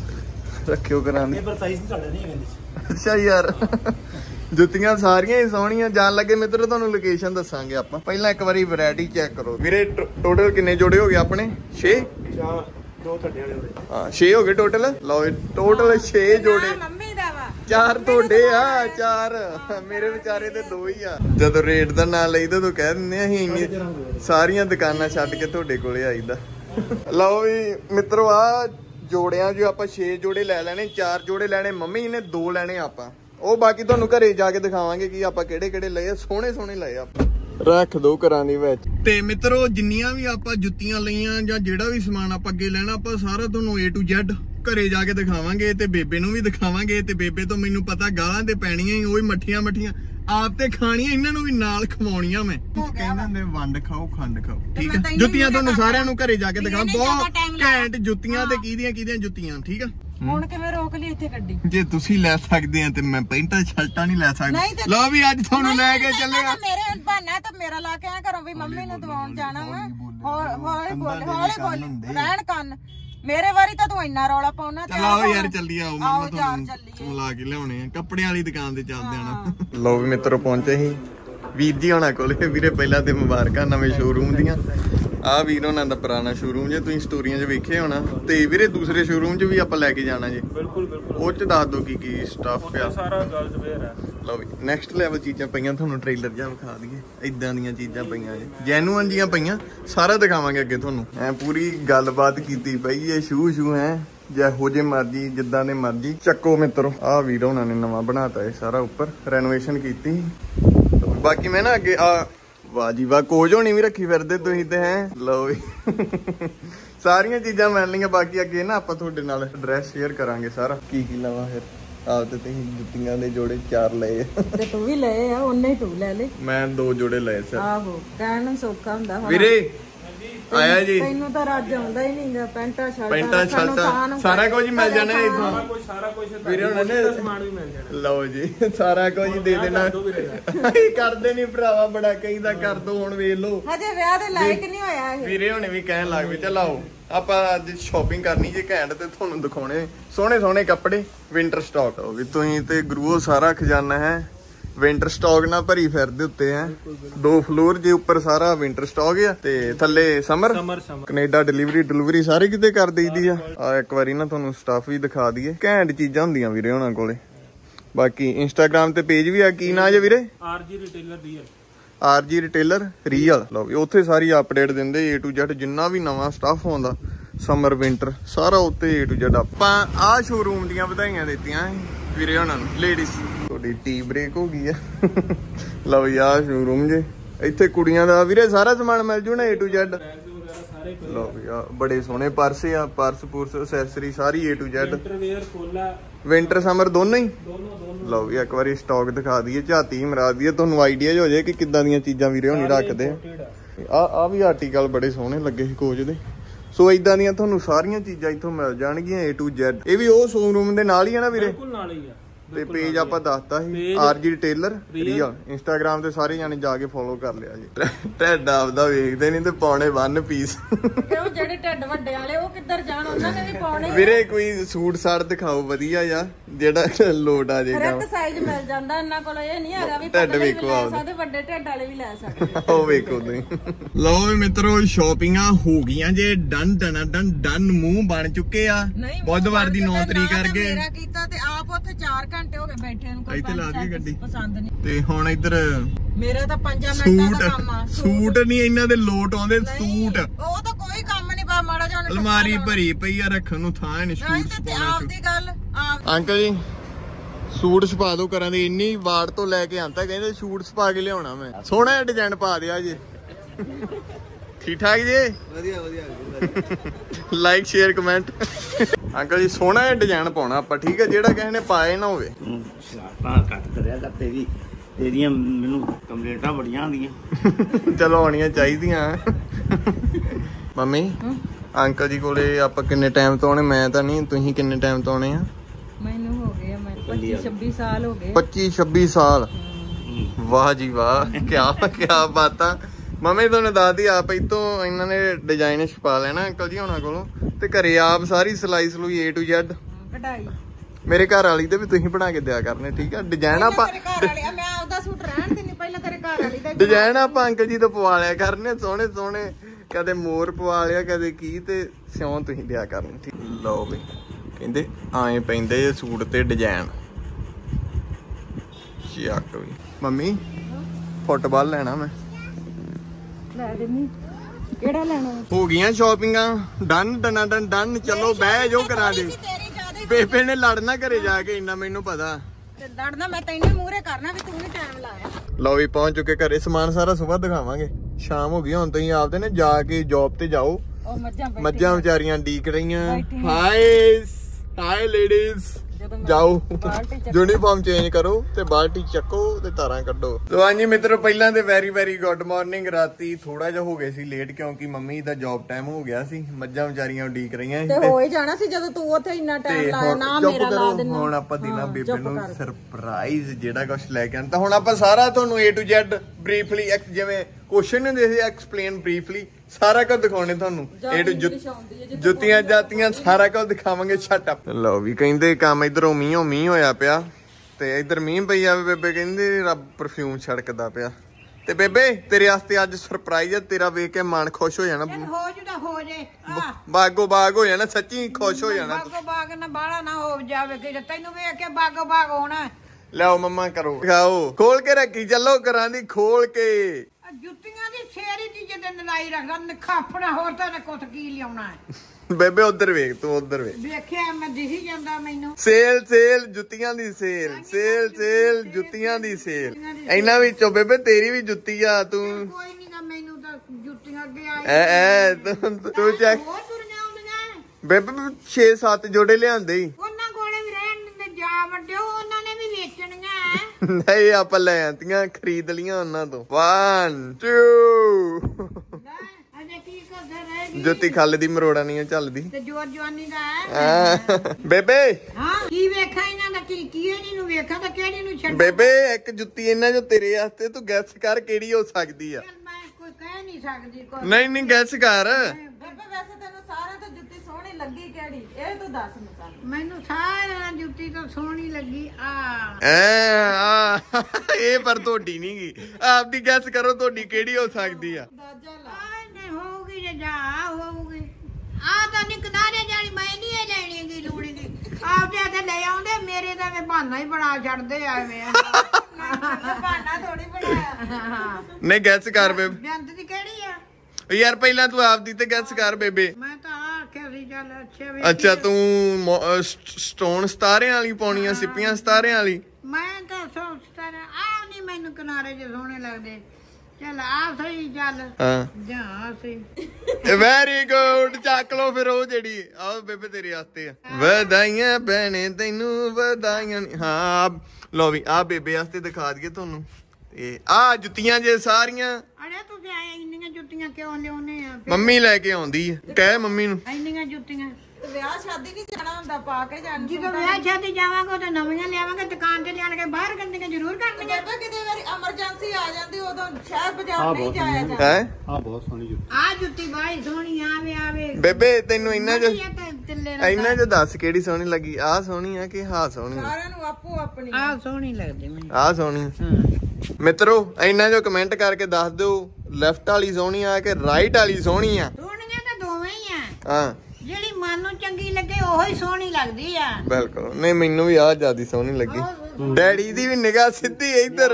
ਰੱਖਿਓ ਕਰਾਂਗੇ। ਇਹ ਪਰ ਸਾਈਜ਼ ਸਾਡੇ ਨਹੀਂ ਕਹਿੰਦੇ। ਅੱਛਾ ਯਾਰ ਜੁੱਤੀਆਂ ਸਾਰੀਆਂ ਹੀ ਸੋਹਣੀਆਂ। ਜਾਣ ਲੱਗੇ ਮਿੱਤਰੋ ਤੁਹਾਨੂੰ ਲੋਕੇਸ਼ਨ ਦੱਸਾਂਗੇ ਆਪਾਂ। ਪਹਿਲਾਂ ਇੱਕ ਵਾਰੀ ਵੈਰਾਈਟੀ ਚੈੱਕ ਕਰੋ ਵੀਰੇ। ਟੋਟਲ ਕਿੰਨੇ ਜੋੜੇ ਹੋ ਗਏ ਆਪਣੇ? 6 4 2 ਥੱਡੇ ਵਾਲੇ ਹੋਏ। ਹਾਂ 6 ਹੋ ਗਏ ਟੋਟਲ। ਲਓ ਟੋਟਲ 6 ਜੋੜੇ। ਮੰਮੀ ਦਾ ਵਾ 4 ਤੁਹਾਡੇ ਆ 4 ਮੇਰੇ ਵਿਚਾਰੇ ਤੇ 2 ਹੀ ਆ। ਜਦੋਂ ਰੇਟ ਦਾ ਨਾਂ ਲਈਦਾ ਤੂੰ ਕਹਿ ਦਿੰਦੇ ਅਸੀਂ ਇੰਨੀ ਸਾਰੀਆਂ ਦੁਕਾਨਾਂ ਛੱਡ ਕੇ ਤੁਹਾਡੇ ਕੋਲੇ ਆਈਦਾ। ਲਓ ਵੀ ਮਿੱਤਰੋ ਆ ਜੋੜਿਆਂ ਜੋ ਆਪਾਂ 6 ਜੋੜੇ ਲੈ ਲੈਣੇ। 4 ਜੋੜੇ ਲੈਣੇ ਮੰਮੀ ਨੇ, 2 ਲੈਣੇ ਆਪਾਂ। ਉਹ ਬਾਕੀ ਤੁਹਾਨੂੰ ਘਰੇ ਜਾ ਕੇ ਦਿਖਾਵਾਂਗੇ ਕਿ ਆਪਾਂ ਕਿਹੜੇ ਲਏ ਆ। ਸੋਹਣੇ ਲਏ ਆਪਾਂ। ਰੱਖ ਦੋ ਘਰਾਂ ਦੀ ਵਿੱਚ। ਤੇ ਮਿੱਤਰੋ ਜਿੰਨੀਆਂ ਵੀ ਆਪਾਂ ਜੁੱਤੀਆਂ ਲਈਆਂ ਜਾਂ ਜਿਹੜਾ ਵੀ ਸਮਾਨ ਆਪਾਂ ਅੱਗੇ ਲੈਣਾ ਆਪਾਂ ਸਾਰਾ ਤੁਹਾਨੂੰ A to Z ਘਰੇ ਜਾ ਕੇ ਦਿਖਾਵਾਂਗੇ ਤੇ ਬੇਬੇ ਨੂੰ ਵੀ ਦਿਖਾਵਾਂਗੇ। ਤੇ ਬੇਬੇ ਤੋਂ ਮੈਨੂੰ ਪਤਾ ਗਾਲਾਂ ਤੇ ਪੈਣੀਆਂ ਹੀ, ਉਹ ਹੀ ਮੱਠੀਆਂ ਆਪ ਤੇ ਖਾਣੀਆਂ, ਇਹਨਾਂ ਨੂੰ ਵੀ ਨਾਲ ਖਵਾਉਣੀਆਂ। ਮੈਂ ਕਹਿੰਦਾ ਹੁੰਦੇ ਵੰਡ ਖਾਓ ਖੰਡ ਖਾਓ, ਠੀਕ ਹੈ। ਜੁੱਤੀਆਂ ਤੁਹਾਨੂੰ ਸਾਰਿਆਂ ਨੂੰ ਘਰੇ ਜਾ ਕੇ ਦਿਖਾਵਾਂ। ਬਹੁਤ ਘੈਂਟ ਜੁੱਤੀਆਂ ਤੇ ਕਿਹਦੀਆਂ ਜੁੱਤੀਆਂ, ਠੀਕ ਆ। ਹੁਣ ਕਿਵੇਂ ਰੋਕ ਲਈ ਇੱਥੇ ਗੱਡੀ? ਜੇ ਤੁਸੀਂ ਲੈ ਸਕਦੇ ਆ ਤੇ ਮੈਂ ਪੈਂਟਾਂ ਸ਼ਰਟਾਂ ਨਹੀਂ ਲੈ ਸਕਦਾ। ਲਓ ਵੀ ਅੱਜ ਤੁਹਾਨੂੰ ਲੈ ਕੇ ਚੱਲੇ ਆ। ਮੇਰੇ ਬਹਾਨਾ ਤਾਂ ਮੇਰਾ ਲਾ ਕੇ ਆਇਆ ਘਰੋਂ ਵੀ ਮੰਮੀ ਨੂੰ ਦਵਾਉਣ ਜਾਣਾ ਵਾ। ਹੌਲੀ ਬੋਲ ਰਹਿਣ ਕੰਨ। ਮੇਰੇ ਵਾਰੀ ਤਾਂ ਤੂੰ ਇੰਨਾ ਰੌਲਾ ਪਾਉਣਾ। ਚਲੋ ਯਾਰ ਚੱਲੀਏ। ਆਓ ਮੰਮਾ ਤੁਹਾਨੂੰ ਲਾ ਕੇ ਲਿਆਉਣੇ ਆ। ਕੱਪੜਿਆਂ ਵਾਲੀ ਦੁਕਾਨ ਤੇ ਚੱਲਦੇ ਆਣਾ। ਲਓ ਵੀ ਮਿੱਤਰੋ ਪਹੁੰਚੇ ਸੀ ਵੀਰ ਜੀ ਹੋਣਾ ਕੋਲੇ। ਵੀਰੇ ਪਹਿਲਾਂ ਤੇ ਮੁਬਾਰਕਾਂ ਨਵੇਂ ਸ਼ੋਰੂਮ ਦੀਆਂ। ਆਹ ਵੀਰ ਹੋਣਾ ਦਾ ਪੁਰਾਣਾ ਸ਼ੋਰੂਮ ਜੇ ਤੁਸੀਂ ਸਟੋਰੀਆਂ 'ਚ ਵੇਖੇ ਹੋਣਾ। ਤੇ ਵੀਰੇ ਦੂਸਰੇ ਸ਼ੋਰੂਮ 'ਚ ਵੀ ਆਪਾਂ ਲੈ ਕੇ ਜਾਣਾ ਜੇ। ਬਿਲਕੁਲ ਉਹ 'ਚ ਦੱਸ ਦੋ ਕੀ ਸਟਾਫ ਪਿਆ। ਸਾਰਾ ਗਰਲਸ ਵੇਅਰ ਹੈ। ਲਓ ਵੀ ਨੈਕਸਟ ਲੈਵਲ ਚੀਜ਼ਾਂ ਪਈਆਂ। ਤੁਹਾਨੂੰ ਟ੍ਰੇਲਰ ਜਿਹਾ ਵਿਖਾ ਦਈਏ। ਇਦਾਂ ਦੀਆਂ ਚੀਜ਼ਾਂ ਪਈਆਂ ਜੇ, ਜੈਨੂਅਨ ਜੀਆਂ ਪਈਆਂ। ਸਾਰਾ ਦਿਖਾਵਾਂਗੇ ਅੱਗੇ ਤੁਹਾਨੂੰ। ਐ ਪੂਰੀ ਗੱਲਬਾਤ ਕੀਤੀ ਪਈ ਏ। ਸ਼ੂ ਹੈ ਜਿਹੋ ਜੇ ਮਰਜੀ ਜਿੱਦਾਂ ਦੇ ਮਰਜੀ ਚੱਕੋ ਮਿੱਤਰੋ। ਆਹ ਵੀਰ ਹੋਣਾ ਨੇ ਨਵਾਂ ਬਣਾਤਾ ਇਹ ਸਾਰਾ, ਉੱਪਰ ਰੈਨੋਵੇਸ਼ਨ ਕੀਤੀ। ਬਾਕੀ ਮੈਂ ਨਾ ਅੱਗੇ ਆ ਵਾਹ ਜੀ ਵਾਹ ਕੋਚ ਹੋਣੀ ਵੀ ਰੱਖੀ ਫਿਰਦੇ ਤੁਸੀਂ ਤੇ ਹੈ। ਲਓ ਵੀ ਸਾਰੀਆਂ ਚੀਜ਼ਾਂ ਮਿਲਣਗੀਆਂ। ਬਾਕੀ ਅੱਗੇ ਨਾ ਆਪਾਂ ਤੁਹਾਡੇ ਨਾਲ ਐਡਰੈਸ ਸ਼ੇਅਰ ਕਰਾਂਗੇ ਸਾਰਾ ਕੀ ਲਵਾਂ। ਫਿਰ ਆਪ ਤੇ ਤੁਸੀਂ ਜੁੱਤੀਆਂ ਦੇ ਜੋੜੇ 4 ਲਏ ਤੇ ਤੂੰ ਵੀ ਲਏ ਆ, ਉਹਨੇ ਹੀ ਤੂੰ ਲੈ ਲੈ। ਮੈਂ 2 ਜੋੜੇ ਲਏ ਸਰ। ਆਹੋ ਕਹਿਣ ਨੂੰ ਸੌਖਾ ਹੁੰਦਾ ਵੀਰੇ। ਆਇਆ ਜੀ ਤੈਨੂੰ ਤਾਂ ਰੱਜ ਆਉਂਦਾ ਹੀ ਨਹੀਂਗਾ। ਪੈਂਟਾਂ ਸ਼ਰਟਾਂ ਸਾਰਾ ਕੁਝ ਮਿਲ ਜਾਣਾ ਇੱਥੋਂ। ਸਾਰਾ ਕੁਝ ਵੀਰੇ ਉਹਨਾਂ ਨੇ ਸਮਾਨ ਵੀ ਮਿਲ ਜਾਣਾ। ਲਓ ਜੀ ਸਾਰਾ ਕੁਝ ਦੇ ਦੇਣਾ। ਕਰਦੇ ਨਹੀਂ ਭਰਾਵਾ ਬੜਾ ਕਹੀਦਾ ਕਰ ਦੋ। ਹੁਣ ਵੇਖ ਲਓ ਹਜੇ ਵਿਆਹ ਦੇ ਲਾਇਕ ਨਹੀਂ ਹੋਇਆ ਇਹ। ਵੀਰੇ ਹੁਣੇ ਵੀ ਕਹਿਣ ਲੱਗ ਪਏ ਚੱਲ ਆਓ ਆਪਾਂ ਅੱਜ ਸ਼ਾਪਿੰਗ ਕਰਨੀ ਜੇ ਘੈਂਟ ਤੇ ਤੁਹਾਨੂੰ ਦਿਖਾਉਣੇ ਸੋਹਣੇ ਕੱਪੜੇ ਵਿੰਟਰ ਸਟਾਕ। ਹੋ ਵੀ ਤੁਸੀਂ ਤੇ ਗੁਰੂ ਸਾਰਾ ਖਜ਼ਾਨਾ ਹੈ ਵਿੰਟਰ ਸਟਾਕ ਨਾਲ ਭਰੀ ਫਿਰਦੇ ਉੱਤੇ ਹੈ। 2 ਫਲੋਰ ਜੇ ਉੱਪਰ ਸਾਰਾ ਵਿੰਟਰ ਸਟਾਕ ਆ ਤੇ ਥੱਲੇ ਸਮਰ। ਕੈਨੇਡਾ ਡਿਲੀਵਰੀ ਸਾਰੇ ਕਿਤੇ ਕਰ ਦਈਦੀ ਆ। ਇੱਕ ਵਾਰੀ ਨਾ ਤੁਹਾਨੂੰ ਸਟਾਫ ਵੀ ਦਿਖਾ ਦਈਏ। ਘੈਂਟ ਚੀਜ਼ਾਂ ਹੁੰਦੀਆਂ ਵੀਰੇ ਉਹਨਾਂ ਕੋਲੇ। ਬਾਕੀ ਇੰਸਟਾਗ੍ਰਾਮ ਤੇ ਪੇਜ ਵੀ ਆ। ਕੀ ਨਾਂ ਜੇ ਵੀਰੇ? RG retailer real. ਲਓ ਵੀ ਉੱਥੇ ਸਾਰੀ ਅਪਡੇਟ ਦਿੰਦੇ A to Z ਜਿੰਨਾ ਵੀ ਨਵਾਂ ਸਟਾਫ ਆਉਂਦਾ ਸਮਰ ਵਿੰਟਰ ਸਾਰਾ ਉੱਤੇ A to Z। ਆਪਾਂ ਆਹ ਸ਼ੋਰੂਮ ਦੀਆਂ ਵਧਾਈਆਂ ਦਿੱਤੀਆਂ ਵੀਰੇ ਉਹਨਾਂ ਨੂੰ ਲੇਡੀਜ਼। ਤੁਹਾਡੀ ਟੀ ਬ੍ਰੇਕ ਹੋ ਗਈ ਆ। ਲਓ ਯਾਰ ਸ਼ੋਰੂਮ ਜੇ ਇੱਥੇ ਕੁੜੀਆਂ ਦਾ ਵੀਰੇ ਸਾਰਾ ਸਮਾਨ ਮਿਲ ਜੂ ਨਾ A to Z। ਲਓ ਯਾਰ ਬੜੇ ਸੋਹਣੇ ਪਰਸ ਆ। ਪਰਸ ਐਕਸੈਸਰੀ ਸਾਰੀ A to Z। Winter summer ਦੋਨੋਂ ਹੀ। ਲਓ ਵੀ ਇੱਕ ਵਾਰੀ ਸਟਾਕ ਦਿਖਾ ਦਈਏ, ਝਾਤੀ ਮਰਾ ਦਈਏ, ਤੁਹਾਨੂੰ ਆਈਡੀਆ ਹੋ ਜਾਏ ਕਿ ਕਿੱਦਾਂ ਦੀਆਂ ਚੀਜ਼ਾਂ ਵੀਰੇ ਹੋਣੀ ਰੱਖਦੇ ਆ। ਆ ਵੀ ਆਰਟੀਕਲ ਬੜੇ ਸੋਹਣੇ ਲੱਗੇ ਸੀ ਕੋਚ ਦੇ। ਸੋ ਇਦਾਂ ਦੀਆਂ ਤੁਹਾਨੂੰ ਸਾਰੀਆਂ ਚੀਜ਼ਾਂ ਇੱਥੋਂ ਮਿਲ ਜਾਣਗੀਆਂ A to Z। ਇਹ ਵੀ ਉਹ ਸ਼ੋਰੂਮ ਦੇ ਨਾਲ ਹੀ ਆ ਨਾ ਵੀਰੇ? ਬਿਲਕੁਲ ਨਾਲ ਹੀ ਆ। ਤੇ ਪੇਜ ਆਪਾਂ ਦੱਸਤਾ ਸੀ RG ਰਿਟੇਲਰ ਰੀਅਲ। ਇੰਸਟਾਗ੍ਰਾਮ ਤੇ ਸਾਰੇ ਜਾਣੇ ਜਾ ਕੇ ਫੋਲੋ ਕਰ ਲਿਆ ਜੀ। ਢਿੱਡ ਆਪਦਾ ਵੇਖਦੇ ਨਹੀਂ ਤੇ ਪਾਉਣੇ 1 ਪੀਸ। ਕਿਉਂ ਜਿਹੜੇ ਢਿੱਡ ਵੱਡੇ ਵਾਲੇ ਉਹ ਕਿੱਧਰ ਜਾਣ? ਉਹਨਾਂ ਨੇ ਵੀ ਪਾਉਣੇ। ਵੀਰੇ ਕੋਈ ਸੂਟ ਸਾਟ ਦਿਖਾਓ ਵਧੀਆ ਆ ਜਿਹੜਾ ਲੋਡ ਆ ਜਾਏਗਾ। ਹਰ ਇੱਕ ਸਾਈਜ਼ ਮਿਲ ਜਾਂਦਾ ਇਹਨਾਂ ਕੋਲ। ਇਹ ਨਹੀਂ ਹੈਗਾ ਵੀ ਢਿੱਡ ਵੇਖੋ ਆਪਦੇ ਵੱਡੇ ਢਿੱਡ ਵਾਲੇ ਵੀ ਲੈ ਸਕਦੇ। ਉਹ ਵੇਖੋ ਤੁਸੀਂ। ਲਓ ਵੀ ਮਿੱਤਰੋ ਸ਼ਾਪਿੰਗਾਂ ਹੋ ਗਈਆਂ ਜੇ ਡਨ ਮੂੰਹ ਬਣ ਚੁੱਕੇ ਆ। ਬੁੱਧਵਾਰ ਦੀ 9 ਤਰੀਕ ਕਰਕੇ ਮੇਰਾ ਕੀਤਾ ਤੇ ਆਪ ਉੱਥੇ 4 ਘੰਟੇ ਹੋ ਗਏ ਬੈਠੇ ਨੂੰ। ਇੱਥੇ ਲਾ ਦਈਏ ਗੱਡੀ ਪਸੰਦ ਨਹੀਂ। ਤੇ ਹੁਣ ਇੱਧਰ ਮੇਰਾ ਤਾਂ 5 ਮਿੰਟਾਂ ਦਾ ਕੰਮ ਆ। ਸੂਟ ਨਹੀਂ ਇਹਨਾਂ ਦੇ ਲੋਟ ਆਉਂਦੇ। ਸੂਟ ਉਹ ਤਾਂ ਕੋਈ ਕੰਮ ਨਹੀਂ ਪਾ ਮਾੜਾ ਜਿਹਾ। ਅਲਮਾਰੀ ਭਰੀ ਪਈ ਆ ਰੱਖਣ ਨੂੰ ਥਾਂ ਨਹੀਂ। ਸੂਟ ਆਪਦੀ ਗੱਲ ਅੰਕਲ ਜੀ ਸੂਟ ਛਪਾ ਦੋ ਕਰਾਂ ਦੀ। ਇੰਨੀ ਵਾਰ ਤੋਂ ਲੈ ਕੇ ਆਂਦਾ ਕਹਿੰਦੇ ਸੂਟ ਛਪਾ ਕੇ ਲਿਆਉਣਾ ਮੈਂ। ਸੋਹਣਾ ਜਿਹਾ ਡਿਜ਼ਾਈਨ ਪਾ ਦਿਆ ਜੀ। ਠੀਕ ਠਾਕ ਜੀ? ਵਧੀਆ। Like share comment. ਅੰਕਲ ਜੀ ਸੋਹਣਾ ਜਿਹਾ ਡਿਜ਼ਾਈਨ ਪਾਉਣਾ ਆਪਾਂ, ਠੀਕ ਹੈ? ਜਿਹੜਾ ਕਿਸੇ ਨੇ ਪਾਏ ਨਾ ਹੋਵੇ। ਘੱਟ ਕਰਿਆ ਕਰ ਤੇਰੀਆਂ ਮੈਨੂੰ ਕੰਪਲੇਂਟਾਂ ਬੜੀਆਂ ਆਉਂਦੀਆਂ। ਚਲੋ ਆਉਣੀਆਂ ਚਾਹੀਦੀਆਂ। ਮੰਮੀ ਅੰਕਲ ਜੀ ਕੋਲੇ ਆਪਾਂ ਕਿੰਨੇ ਟਾਈਮ ਤੋਂ ਆਉਣੇ? ਮੈਂ ਤਾਂ ਨਹੀਂ, ਤੁਸੀਂ ਕਿੰਨੇ ਟਾਈਮ ਤੋਂ ਆਉਣੇ ਆ? ਮੈਨੂੰ ਚੱਲੀ ਆ 26 ਸਾਲ ਹੋ ਗਏ 25-26 ਸਾਲ ਵਾਹ ਜੀ ਵਾਹ ਕਿਆ ਬਾਤਾਂ ਮੰਮੀ ਤੁਹਾਨੂੰ ਦੱਸਦੀ ਆਪ ਇਤੋਂ ਇਹਨਾਂ ਨੇ ਡਿਜ਼ਾਈਨ ਛਪਾ ਲੈਣਾ ਅੰਕਲ ਜੀ ਹੋਣਾ ਕੋਲੋਂ ਤੇ ਘਰੇ ਆਪ ਸਾਰੀ ਸਿਲਾਈ ਸਲੂਈ A to Z ਕਢਾਈ ਮੇਰੇ ਘਰ ਵਾਲੀ ਦੇ ਵੀ ਤੁਸੀਂ ਬਣਾ ਕੇ ਦਿਆ ਕਰਨੇ ਠੀਕ ਆ ਡਿਜ਼ਾਈਨ ਆਪਾਂ ਤੇਰੇ ਘਰ ਵਾਲੇ ਆ, ਮੈਂ ਆਪਦਾ ਸੂਟ ਰਹਿਣ ਦਿੰਨੀ ਪਹਿਲਾਂ ਤੇਰੇ ਘਰ ਵਾਲੀ ਦਾ ਡਿਜ਼ਾਈਨ ਆਪਾਂ ਅੰਕਲ ਜੀ ਤੋਂ ਪਵਾ ਲਿਆ ਕਰਨੇ ਸੋਹਣੇ ਸੋਹਣੇ ਕਦੇ ਮੋਰ ਪਵਾ ਲਿਆ ਕਦੇ ਕੀ ਤੇ ਸਿਉਂ ਤੁਸੀਂ ਦਿਆ ਕਰਨੇ ਠੀਕ ਲਓ ਬਈ ਕਹਿੰਦੇ ਆਏ ਪੈਂਦੇ ਜੇ ਸੂਟ ਤੇ ਡਿਜ਼ਾਈਨ ਚੱਕ ਵੀ ਮੰਮੀ ਫੁੱਟਬਾਲ ਲੈਣਾ ਮੈਂ ਲੈ ਦੇਣੀ ਕਿਹੜਾ ਲੈਣਾ ਹੋ ਗਈਆਂ ਸ਼ਾਪਿੰਗਾਂ ਡਨ ਡਨ ਚਲੋ ਬਹਿ ਜੋ ਕਰਾ ਦੇ ਤੇਰੀ ਜ਼ਿਆਦਾ ਬੇਬੇ ਨੇ ਲੜਨਾ ਘਰੇ ਜਾ ਕੇ ਇੰਨਾ ਮੈਨੂੰ ਪਤਾ ਤੇ ਲੜਨਾ ਮੈਂ ਤੈਨੂੰ ਮੂਹਰੇ ਕਰਨਾ ਵੀ ਤੂੰ ਨਹੀਂ ਟਾਈਮ ਲਾਇਆ ਲਓ ਵੀ ਪਹੁੰਚ ਚੁੱਕੇ ਘਰੇ ਸਮਾਨ ਸਾਰਾ ਸਵੇਰ ਦਿਖਾਵਾਂਗੇ ਸ਼ਾਮ ਹੋ ਗਈ ਹੁਣ ਤੁਸੀਂ ਆਪਦੇ ਨੇ ਜਾ ਕੇ ਜੌਬ ਤੇ ਜਾਓ ਉਹ ਮੱਝਾਂ ਵਿਚਾਰੀਆਂ ਡੀਕ ਰਹੀਆਂ ਬੈਠੀਆਂ। ਹਾਈ ਲੇਡੀਜ਼ ਜਦੋਂ ਮੈਂ ਜਾਓ ਬਾਲਟੀ ਚੱਕ- ਯੂਨੀਫਾਰਮ ਚੇਂਜ ਕਰੋ ਤੇ ਬਾਲਟੀ ਚੱਕੋ ਤੇ ਤਾਰਾਂ ਕੱਢੋ ਸੋ ਹਾਂਜੀ ਮਿੱਤਰੋ ਪਹਿਲਾਂ ਤੇ ਵੈਰੀ ਗੁੱਡ ਮਾਰਨਿੰਗ ਰਾਤੀ ਥੋੜਾ ਜਿਹਾ ਹੋ ਗਏ ਸੀ ਲੇਟ ਕਿਉਂਕਿ ਮੰਮੀ ਦਾ ਜੌਬ ਟਾਈਮ ਹੋ ਗਿਆ ਸੀ ਮੱਝਾਂ ਵਿਚਾਰੀਆਂ ਉਡੀਕ ਰਹੀਆਂ ਤੇ ਸੀ ਹੋ ਹੀ ਜਾਣਾ ਸੀ ਜਦੋਂ ਤੂੰ ਉੱਥੇ ਇੰਨਾ ਟਾਈਮ ਤੇ ਲਾਇਆ ਹੁਣ ਨਾ ਚੁੱਪ ਮੇਰਾ ਲਾ ਕਰੋ ਦੇਣਾ ਹੁਣ ਆਪਾਂ ਦੇਣਾ ਬੇਬੇ ਚੁੱਪ ਨੂੰ ਕਰ। ਸਰਪ੍ਰਾਈਜ਼ ਜਿਹੜਾ ਕੁਝ ਲੈ ਕੇ ਆਣ ਤਾਂ ਹੁਣ ਆਪਾਂ ਸਾਰਾ ਤੁਹਾਨੂੰ A to Z ਬਰੀਫਲੀ ਜਿਵੇਂ ਕੁਐਸਚਨ ਹੁੰਦੇ ਸੀ ਐਕਸਪਲੇਨ ਬਰੀਫਲੀ ਸਾਰਾ ਕੁਝ ਦਿਖਾਉਣੇ ਤੁਹਾਨੂੰ A to ਜੁੱਤੀਆਂ ਜਾਤੀਆਂ ਸਾਰਾ ਕੁਝ ਦਿਖਾਵਾਂਗੇ ਛੱਟ ਅਪ ਲਓ ਵੀ ਕਹਿੰਦੇ ਕੰਮ ਇਧਰੋਂ ਮੀਂਹ ਹੋਇਆ ਪਿਆ ਤੇ ਇਧਰ ਮੀਂਹ ਪਈ ਜਾਵੇ ਬੇਬੇ ਕਹਿੰਦੇ ਰੱਬ ਪਰਫਿਊਮ ਛੜਕਦਾ ਪਿਆ ਤੇ ਬੇਬੇ ਤੇਰੇ ਵਾਸਤੇ ਅੱਜ ਸਰਪ੍ਰਾਈਜ਼ ਹੈ ਤੇਰਾ ਵੇਖ ਕੇ ਮਨ ਖੁਸ਼ ਹੋ ਜਾਣਾ ਹੋ ਜੂਦਾ ਹੋ ਜੇ ਬਾਗੋ ਬਾਗ ਹੋ ਜਾਣਾ ਸੱਚੀ ਖੁਸ਼ ਹੋ ਜਾਣਾ ਬਾਗੋ ਬਾਗ ਨਾ ਬਾਲਾ ਨਾ ਹੋ ਜਾਵੇ ਕਿ ਤੈਨੂੰ ਵੇਖ ਕੇ ਬਾਗੋ ਬਾਗ ਹੋਣਾ ਲਿਆਓ ਮੰਮਾ ਕਰੋ ਖਾਓ ਖੋਲ ਕੇ ਰੱਖੀ ਚੱਲੋ ਕਰਾਂ ਦੀ ਖੋਲ ਕੇ ਜੁੱਤੀਆਂ ਦੀ ਛੇਰੀ ਦੀ ਜਦੋਂ ਲਾਈ ਰੱਖਦਾ ਨਖਾਫਣਾ ਹੋਰ ਤਾਂ ਕੁੱਤ ਕੀ ਲਿਆਉਣਾ ਹੈ ਬੇਬੇ ਉਧਰ ਵੇਖ ਤੂੰ ਉਧਰ ਵੇਖ ਵੇਖਿਆ ਮੈਂ ਦਿਖੀ ਜਾਂਦਾ ਮੈਨੂੰ ਸੇਲ ਜੁੱਤੀਆਂ ਦੀ ਸੇਲ ਜੁੱਤੀਆਂ ਦੀ ਸੇਲ ਇਹਨਾਂ ਵਿੱਚੋਂ ਬੇਬੇ ਤੇਰੀ ਵੀ ਜੁੱਤੀ ਆ ਤੂੰ ਕੋਈ ਨਹੀਂ ਨਾ ਮੈਨੂੰ ਤਾਂ ਜੁੱਤੀਆਂ ਅੱਗੇ ਆਈ ਐ ਤੂੰ ਚੈੱਕ ਹੋਰ ਤੁਰੀਆਂ ਹੁੰਦੀਆਂ ਬੇਬੇ 6-7 ਜੋੜੇ ਲਿਆਂਦੇ ਹੀ ਉਹਨਾਂ ਕੋਲੇ ਵੀ ਰਹਿਣ ਦਿੰਦੇ ਜਾ ਵੱਡਿਓ ਉਹਨਾਂ ਨੇ ਵੀ ਵੇਚਣੀਆਂ ਨਹੀਂ ਆਪਾਂ ਲੈ ਆਂਦੀਆਂ ਖਰੀਦ ਲੀਆਂ ਉਹਨਾਂ ਤੋਂ 1 2 ਅਜੇ ਕੀ ਕਰਦੇ ਰਹੇਗੀ ਜੁੱਤੀ ਖੱਲ ਦੀ ਮਰੋੜਾ ਨਹੀਂ ਚੱਲਦੀ ਤੇ ਜੋਰ ਜਵਾਨੀ ਦਾ ਹੈ ਬੇਬੇ ਹਾਂ ਕੀ ਵੇਖਾਂ ਇਹਨਾਂ ਦਾ ਕੀ ਕਿਹੜੀ ਨੂੰ ਵੇਖਾਂ ਤਾਂ ਕਿਹੜੀ ਨੂੰ ਛੱਡ ਬੇਬੇ ਇੱਕ ਜੁੱਤੀ ਇਹਨਾਂ ਜੋ ਤੇਰੇ ਵਾਸਤੇ ਤੂੰ ਗੈਸ ਕਰ ਕਿਹੜੀ ਹੋ ਸਕਦੀ ਆ ਮੈਂ ਕੋਈ ਕਹਿ ਨਹੀਂ ਸਕਦੀ ਕੋਈ ਨਹੀਂ ਗੈਸ ਕਰ ਬੇਬੇ ਵੈਸੇ ਤੈਨੂੰ ਸਾਰਿਆਂ ਤੋਂ ਜੁੱਤੀ ਸੋਹਣੀ ਲੱਗੀ ਕਿਹੜੀ ਇਹ ਤੂੰ ਦੱਸ ਮੈਨੂੰ ਮੈਨੂੰ ਸਾਰਿਆਂ ਜੁੱਤੀ ਤਾਂ ਸੋਹਣੀ ਲੱਗੀ ਇਹ ਪਰ ਤੁਹਾਡੀ ਨਹੀਂ ਗੀ ਆਪਦੀ ਗੈਸ ਕਰੋ ਤੁਹਾਡੀ ਕਿਹੜੀ ਹੋ ਸਕਦੀ ਆ ਦਾਜਾ ਲਾ ਨਹੀਂ ਹੋਊਗੀ ਜੇ ਜਾ ਹੋਊਗੀ ਤਾਂ ਨਿਕਦਾਰੇ ਜਾਣੀ ਮੈਂ ਨਹੀਂ ਇਹ ਲੈਣੀ ਗੀ ਲੂੜੀ ਦੀ ਆਪਦੇ ਤੇ ਲੈ ਆਉਂਦੇ ਮੇਰੇ ਤਾਂ ਮੈਂ ਬਹਾਨਾ ਹੀ ਬਣਾ ਛੱਡਦੇ ਆਵੇਂ ਬਹਾਨਾ ਥੋੜੀ ਬਣਾਇਆ ਨਹੀਂ ਗੈਸ ਕਰ ਬੇਬੇ ਬੇਅੰਤ ਦੀ ਕਿਹੜੀ ਆ ਯਾਰ ਪਹਿਲਾਂ ਤੂੰ ਆਪਦੀ ਤੇ ਗੈਸ ਕਰ ਬੇਬੇ ਮੈਂ ਤਾਂ ਆਖਿਆ ਸੀ ਚੱਲ ਅੱਛਾ ਵੀ ਅੱਛਾ ਤੂੰ ਸਟੋਨ ਸਤਾਰਿਆਂ ਵਾਲੀ ਪਾਉਣੀਆਂ ਸਿੱਪੀਆਂ ਸਤਾਰਿਆਂ ਵਾਲੀ ਮੈਂ ਤਾਂ ਸੋਚਦਾ ਆ ਨਹੀਂ ਮੈਨੂੰ ਕਿਨਾਰੇ ਜੇ ਸੋਹਣੇ ਲੱਗਦੇ ਚੱਲ ਆ ਸਹੀ ਚੱਲ ਹਾਂ ਜਾ ਸਹੀ ਵੈਰੀ ਗੁੱਡ ਚੱਕ ਲੋ ਫਿਰ ਉਹ ਜਿਹੜੀ ਆਹ ਬੇਬੇ ਤੇਰੇ ਵਾਸਤੇ ਆ ਵਧਾਈਆਂ ਭੈਣੇ ਤੈਨੂੰ ਵਧਾਈਆਂ ਹਾਂ ਲੋ ਵੀ ਆ ਬੇਬੇ ਵਾਸਤੇ ਦਿਖਾ ਦਈਏ ਤੁਹਾਨੂੰ ਤੇ ਆ ਜੁੱਤੀਆਂ ਜੇ ਸਾਰੀਆਂ ਅਰੇ ਤੁਸੀਂ ਆਏ ਇੰਨੀਆਂ ਜੁੱਤੀਆਂ ਕਿਉਂ ਲਿਆਉਨੇ ਆ ਮੰਮੀ ਲੈ ਕੇ ਆਉਂਦੀ ਆ ਕਹਿ ਮੰਮੀ ਨੂੰ ਇੰਨੀਆਂ ਜੁੱਤੀਆਂ ਤੇ ਵਿਆਹ ਸ਼ਾਦੀ ਨਹੀਂ ਜਾਣਾ ਹੁੰਦਾ ਪਾ ਕੇ ਜਾਣ ਜਦੋਂ ਵਿਆਹ ਸ਼ਾਦੀ ਜਾਵਾਂਗੇ ਤਾਂ ਨਵੀਆਂ ਲਿਆਵਾਂਗੇ ਦੁਕਾਨ ਤੇ ਲਿਆਣ ਕੇ ਬਾਹਰ ਕੰਦੀਆਂ ਜ਼ਰੂਰ ਕਰਨੀਆਂ ਬੇਬੇ ਕਿਤੇ ਵਾਰੀ ਐਮਰਜੈਂਸੀ ਆ ਜਾਂਦੀ ਉਦੋਂ ਸ਼ਹਿਰ ਬਾਜ਼ਾਰ ਨਹੀਂ ਜਾਇਆ ਜਾਂਦਾ ਹੈ ਆ ਬਹੁਤ ਸੋਹਣੀ ਜੁੱਤੀ ਆ ਜੁੱਤੀ ਬਾਈ ਸੋਹਣੀ ਆਵੇ ਬੇਬੇ ਤੈਨੂੰ ਇੰਨਾ ਜੋ ਤਿੱਲੇ ਇੰਨਾ ਜੋ ਦੱਸ ਕਿਹੜੀ ਸੋਹਣੀ ਲੱਗੀ ਆਹ ਸੋਹਣੀ ਆ ਕਿ ਹਾਂ ਸੋਹਣੀ ਆ ਸਾਰਿਆਂ ਨੂੰ ਆਪੋ ਆਪਣੀ ਆ ਸੋਹਣੀ ਲੱਗਦੀ ਮੈਨੂੰ ਆਹ ਸੋਹਣੀ ਮਿੱਤਰੋ ਇੰਨਾ ਜੋ ਕਮੈਂਟ ਕਰਕੇ ਦੱਸ ਦਿਓ ਲੈਫਟ ਵਾਲੀ ਸੋਹਣੀ ਆ ਕਿ ਰਾਈਟ ਵਾਲੀ ਸੋਹਣੀ ਆ ਸੋਹਣੀਆਂ ਤਾਂ ਦੋਵੇਂ ਹੀ ਆ ਹਾਂ ਜਿਹੜੀ ਮਨ ਨੂੰ ਚੰਗੀ ਲੱਗੇ ਉਹੋ ਹੀ ਸੋਹਣੀ ਲੱਗਦੀ ਆ ਬਿਲਕੁਲ ਨਹੀਂ ਮੈਨੂੰ ਵੀ ਆਹ ਜਿਆਦਾ ਸੋਹਣੀ ਲੱਗੀ ਡੈਡੀ ਦੀ ਵੀ ਨਿਗਾਹ ਸਿੱਧੀ ਇੱਧਰ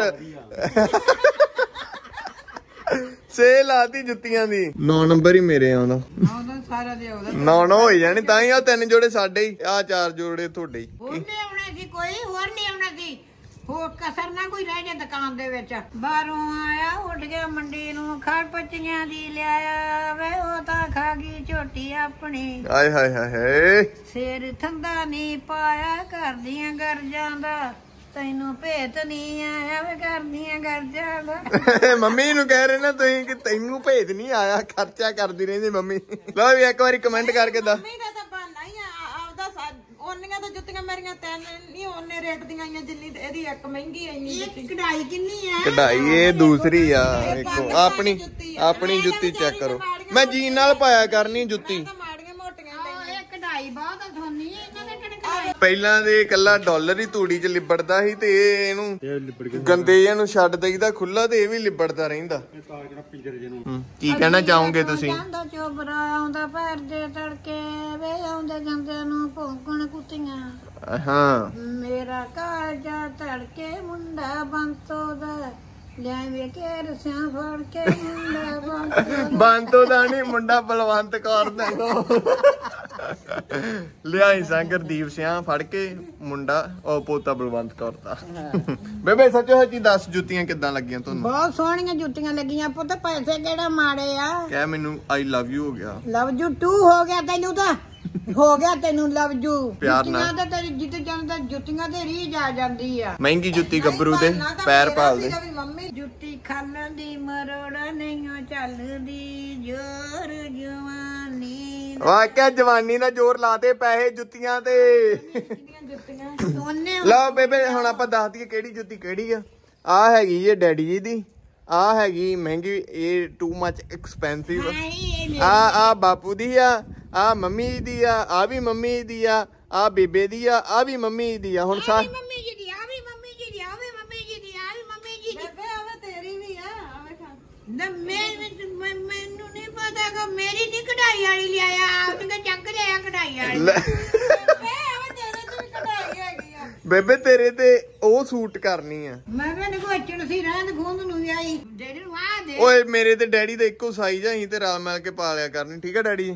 ਸੇਲ ਆਤੀ ਜੁੱਤੀਆਂ ਦੀ 9 ਨੰਬਰ ਹੀ ਮੇਰੇ ਆਉਂਦਾ ਉਹਦਾ ਸਾਰਾ ਦੇ ਉਹਦਾ 9 ਹੋਈ ਜਾਣੀ ਤਾਂ ਹੀ ਆ 3 ਜੋੜੇ ਸਾਡੇ ਹੀ ਆ 4 ਜੋੜੇ ਤੁਹਾਡੇ ਹੀ ਹੋਰ ਲਿਆਉਣਾ ਸੀ ਕੋਈ ਹੋਰ ਲਿਆਉਣਾ ਸੀ ਹੋਰ ਕਸਰ ਨਾ ਕੋਈ ਰਹਿ ਜਾ ਦੁਕਾਨ ਦੇ ਵਿੱਚ ਬਾਹਰੋਂ ਆਇਆ ਉੱਡ ਗਿਆ ਮੰਡੀ ਨੂੰ ਖੜ ਪੱਚੀਆਂ ਦੀ ਲਿਆਇਆ ਵੇ ਉਹ ਤਾਂ ਖਾ ਗਈ ਝੋਟੀ ਆਪਣੀ ਆਏ ਹਾਏ ਹਾਏ ਸਿਰ ਥੰਦਾ ਨਹੀਂ ਪਾਇਆ ਕਰਦੀਆਂ ਗਰਜਾਂ ਦਾ ਤੈਨੂੰ ਭੇਤ ਨਹੀਂ ਆਇਆ ਵੇ ਕਰਦੀਆਂ ਗਰਜਾਂ ਦਾ ਮੰਮੀ ਨੂੰ ਕਹਿ ਰਹੇ ਨਾ ਤੁਸੀਂ ਕਿ ਤੈਨੂੰ ਭੇਜ ਨਹੀਂ ਆਇਆ ਖਰਚਾ ਕਰਦੀ ਰਹਿੰਦੀ ਮੰਮੀ ਲਓ ਵੀ ਇੱਕ ਵਾਰੀ ਕਮੈਂਟ ਕਰਕੇ ਦੱਸ ਮੰਮੀ ਦਾ ਤਾਂ ਬਹਾਨਾ ਹੀ ਆ ਆਪਦਾ ਉਹਨੀਆਂ ਤਾਂ ਜੁੱਤੀਆਂ ਮੇਰੀਆਂ 3 ਨਹੀਂ ਉਹਨੇ ਰੇਟ ਦੀਆਂ ਆਈਆਂ ਜਿੰਨੀ ਇਹਦੀ ਇੱਕ ਮਹਿੰਗੀ ਇੰਨੀ ਇਹ ਕਢਾਈ ਕਿੰਨੀ ਆ ਕਢਾਈ ਇਹ ਦੂਸਰੀ ਆ ਦੇਖੋ ਆਪਣੀ ਜੁੱਤੀ ਚੈੱਕ ਕਰੋ ਮੈਂ ਜੀਨ ਨਾਲ ਪਾਇਆ ਕਰਨੀ ਜੁੱਤੀ ਤਾਂ ਮਾੜੀਆਂ ਮੋਟੀਆਂ ਇਹ ਕਢਾਈ ਬਹੁਤ ਸੋਹਣੀ ਹੈ ਇਹਨਾਂ ਦੇ ਕਢਾਈ ਪਹਿਲਾਂ ਦੇ ਇਕੱਲਾ ਡਾਲਰ ਹੀ ਤੂੜੀ 'ਚ ਲਿਬੜਦਾ ਸੀ ਤੇ ਇਹਨੂੰ ਗੰਦੇ ਜਿਹਾ ਨੂੰ ਛੱਡ ਦਈਦਾ ਖੁੱਲਾ ਤੇ ਇਹ ਵੀ ਲਿਬੜਦਾ ਰਹਿੰਦਾ ਕੀ ਕਹਿਣਾ ਚਾਹੋਗੇ ਤੁਸੀਂ ਜਾਂਦਾ ਚੋਬਰਾ ਆਉਂਦਾ ਪੈਰ ਦੇ ਤੜਕੇ ਵੇ ਆਉਂਦੇ ਜਾਂਦੇ ਨੂੰ ਭੌਂਕਣ ਕੁੱਤੀਆਂ ਹਾਂ ਮੇਰਾ ਕਾਜਾ ਤੜਕੇ ਮੁੰਡਾ ਬੰਤੋ ਦਾ ਲੈ ਵੇ ਕੇ ਰਸਿਆਂ ਫੜ ਕੇ ਮੁੰਡਾ ਬੰਤੋ ਬੰਤੋ ਦਾ ਨਹੀਂ ਮੁੰਡਾ ਬਲਵੰਤ ਕੌਰ ਦਾ ਲਿਆਈ ਸਾਂ ਗੁਰਦੀਪ ਸਿੰਘ ਫੜ ਕੇ ਮੁੰਡਾ ਉਹ ਪੋਤਾ ਬਲਵੰਤ ਕੌਰ ਦਾ ਬੇਬੇ ਸੱਚੋ ਸੱਚੀ ਦੱਸ ਜੁੱਤੀਆਂ ਕਿੱਦਾਂ ਲੱਗੀਆਂ ਤੁਹਾਨੂੰ ਬਹੁਤ ਸੋਹਣੀਆਂ ਜੁੱਤੀਆਂ ਲੱਗੀਆਂ ਪੁੱਤ ਪੈਸੇ ਕਿਹੜਾ ਮਾੜੇ ਆ ਕਹਿ ਮੈਨੂੰ ਆਈ ਲਵ ਯੂ ਹੋ ਗਿਆ ਲਵ ਯੂ 2 ਹੋ ਗਿਆ ਤੈਨੂੰ ਤਾਂ ਹੋ ਗਿਆ ਤੈਨੂੰ ਲਵ ਯੂ ਪਿਆਰ ਨਾਲ। ਜੁੱਤੀਆਂ ਤਾਂ ਤੇਰੀ ਜਿੱਦ ਜਾਂਦਾ ਜੁੱਤੀਆਂ ਤੇ ਰੀਝ ਆ ਜਾਂਦੀ ਆ ਮਹਿੰਗੀ ਜੁੱਤੀ ਗੱਭਰੂ ਦੇ ਪੈਰ ਭਾਲਦੇ ਵੀ ਮੰਮੀ ਜੁੱਤੀ ਖਾਲਣ ਦੀ ਮਰੋੜਾ ਨਹੀਂ ਚੱਲਦੀ ਜੋਰ ਜਵਾਨੀ ਵਾਕਿਆ ਜਵਾਨੀ ਨਾਲ ਜ਼ੋਰ ਲਾਤੇ ਪੈਸੇ ਜੁੱਤੀਆਂ ਤੇ ਜੁੱਤੀਆਂ ਸੋਨੇ ਲਓ ਬੇਬੇ ਹੁਣ ਆਪਾਂ ਦੱਸ ਦਈਏ ਕਿਹੜੀ ਜੁੱਤੀ ਕਿਹੜੀ ਆ ਹੈਗੀ ਜੇ ਡੈਡੀ ਜੀ ਦੀ ਆ ਹੈਗੀ ਮਹਿੰਗੀ ਇਹ ਟੂ ਮੱਚ ਐਕਸਪੈਂਸਿਵ ਆ ਬਾਪੂ ਦੀ ਆ ਮੰਮੀ ਦੀ ਆ ਵੀ ਮੰਮੀ ਦੀ ਆ ਬੇਬੇ ਦੀ ਆ ਵੀ ਮੰਮੀ ਦੀ ਆ ਹੁਣ ਮੰਮੀ ਜੀ ਦੀ ਆ ਵੀ ਮੰਮੀ ਜੀ ਦੀ ਆ ਵੀ ਮੰਮੀ ਜੀ ਦੀ ਆ ਵੀ ਮੰਮੀ ਜੀ ਦੀ ਬੇਬੇ ਆਵੇ ਤੇਰੀ ਵੀ ਆ ਆਵੇ ਖਾ ਨਾ ਮੈਨੂੰ ਨਹੀਂ ਪਤਾ ਕਿ ਮੇਰੀ ਨਹੀਂ ਕਢਾਈ ਵਾਲੀ ਲਿਆਇਆ ਆਪ ਤੇ ਚੱਕ ਲਿਆ ਕਢਾਈ ਵਾਲੀ ਬੇਬੇ ਆਵੇ ਤੇਰੇ ਚ ਵੀ ਕਢਾਈ ਹੈਗੀ ਆ ਬੇਬੇ ਤੇਰੇ ਤੇ ਉਹ ਸੂਟ ਕਰਨੀ ਆ ਮੈਂ ਕਹਿੰਦਾ ਗੋਚਣ ਸੀ ਰਹਿੰਦ ਖੂੰਦ ਨੂੰ ਵੀ ਆਈ ਡੈਡੀ ਨੂੰ ਆ ਦੇ ਓਏ ਮੇਰੇ ਤੇ ਡੈਡੀ ਦਾ ਇੱਕੋ ਸਾਈਜ਼ ਆ ਅਸੀਂ ਤੇ ਰਲ ਮਿਲ ਕੇ ਪਾਲਿਆ ਕਰਨੀ ਠੀਕ ਆ ਡੈਡੀ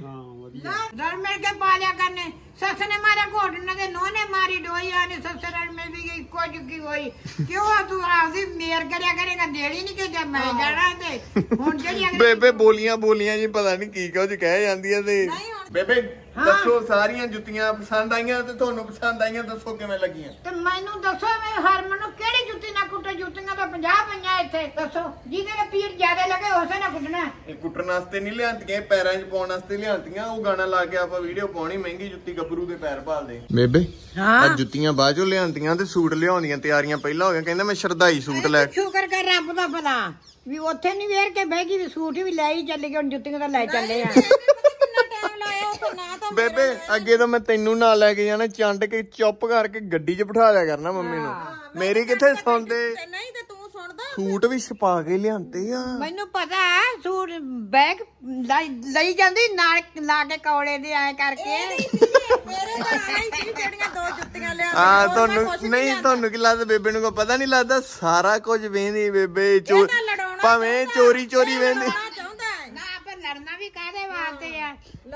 ਰਲ ਮਿਲ ਕੇ ਪਾਲਿਆ ਕਰਨੇ ਸੱਸ ਨੇ ਮਾਰਿਆ ਘੋਟ ਨਾ ਤੇ ਨੋਹ ਨੇ ਮਾਰੀ ਡੋਈਆ ਨੇ ਸੱਸ ਰਲ ਮਿਲ ਵੀ ਇੱਕੋ ਜੁਗੀ ਹੋਈ ਕਿਉਂ ਤੂੰ ਆਪਦੀ ਮੇਰ ਕਰਿਆ ਕਰੇਗਾ ਦੇੜੀ ਨਹੀਂ ਕਿ ਮੈਂ ਜਾਣਾ ਤੇ ਹੁਣ ਜਿਹੜੀ ਬੇਬੇ ਬੋਲੀਆਂ ਜੀ ਪਤਾ ਨਹੀਂ ਕੀ ਕੁਝ ਕਹਿ ਜਾਂਦੀਆਂ ਤੇ ਬੇਬੇ ਦੱਸੋ ਸਾਰੀਆਂ ਜੁੱਤੀਆਂ ਪਸੰਦ ਆਈਆਂ ਤੇ ਤੁਹਾਨੂੰ ਪਸੰਦ ਆਈਆਂ ਦੱਸੋ ਕਿਵੇਂ ਲੱਗੀਆਂ ਤੇ ਮੈਨੂੰ ਦੱਸੋ ਮੈਂ ਹਰਮਨ ਨੂੰ ਕਿਹੜੀ ਜੁੱਤੀ ਨਾਲ ਕੁੱਟੇ ਜੁੱਤੀਆਂ ਤਾਂ 50 ਪਈਆਂ ਇੱਥੇ ਦੱਸੋ ਜਿਹਦੇ ਨਾਲ ਪੀੜ ਜ਼ਿਆਦਾ ਲੱਗੇ ਉਸੇ ਨਾਲ ਕੁੱਟਣਾ ਇਹ ਕੁੱਟਣ ਵਾਸਤੇ ਨਹੀਂ ਲਿਆਂਦੀਆਂ ਪੈਰਾਂ 'ਚ ਪਾਉਣ ਵਾਸਤੇ ਲਿਆਂਦੀਆਂ ਉਹ ਗਾਣਾ ਲਾ ਕੇ ਆਪਾਂ ਵੀਡੀਓ ਪਾਉਣੀ ਮਹਿੰਗੀ ਜੁੱਤੀ ਗੱਭਰੂ ਦੇ ਪੈਰ ਭਾਲਦੇ ਬੇਬੇ ਆ ਜੁੱਤੀਆਂ ਬਾਅਦ ਚੋਂ ਲਿਆਂਦੀਆਂ ਤੇ ਸੂਟ ਲਿਆਉਂਦੀਆਂ ਤਿਆਰੀਆਂ ਪਹਿਲਾਂ ਹੋ ਗਈਆਂ ਕਹਿੰਦਾ ਮੈਂ ਸ਼ਰਦਾਈ ਸੂਟ ਲੈ ਸ਼ੁਕਰ ਕਰ ਰੱਬ ਦਾ ਭਲਾ ਵੀ ਉੱਥੇ ਨਹੀਂ ਵੇਰ ਕੇ ਬਹਿ ਗਈ ਵੀ ਸੂਟ ਵੀ ਲੈ ਹੀ ਚੱਲੇ ਗਏ ਹੁਣ ਜੁੱਤੀਆਂ ਤਾਂ ਲੈ ਚੱਲੇ ਆ ਕਿੰਨਾ ਟਾਈਮ ਲਾਇਆ ਉਹ ਨਾ ਤਾਂ ਬੇਬੇ ਅੱਗੇ ਤਾਂ ਮੈਂ ਤੈਨੂੰ ਨਾਲ ਲੈ ਕੇ ਜਾਣਾ ਚੰਡ ਕੇ ਚੁੱਪ ਕਰਕੇ ਗੱਡੀ 'ਚ ਬਿਠਾ ਲਿਆ ਕਰਨਾ ਮੰਮੀ ਨੂੰ ਮੇਰੀ ਕਿੱਥੇ ਸੁਣਦੇ ਨਹੀਂ ਤੇ ਤੂੰ ਸੁਣਦਾ ਸੂਟ ਵੀ ਛਪਾ ਕੇ ਲਿਆਂਦੇ ਆ ਮੈਨੂੰ ਪਤਾ ਸੂਟ ਬੈਗ ਲਈ ਜਾਂਦੀ ਨਾਲ ਲਾ ਕੇ ਕੌਲੇ ਦੇ ਐ ਕਰਕੇ ਮੇਰੇ ਤਾਂ ਆਈ ਸੀ ਜਿਹੜੀਆਂ 2 ਜੁੱਤੀਆਂ ਲਿਆ ਆ ਤੁਹਾਨੂੰ ਕੀ ਲੱਗਦਾ ਬੇਬੇ ਨੂੰ ਕੋਈ ਪਤਾ ਨਹੀਂ ਲੱਗਦਾ ਸਾਰਾ ਕੁਝ ਵੇਂਦੀ ਬੇਬੇ ਭਾਵੇਂ ਚੋਰੀ ਵੇਂਦੀ ਚਾਹੁੰਦਾ ਨਾ ਪਰ ਲੜਨਾ ਵੀ ਕਾਹਦੇ ਵਾਸਤੇ ਆ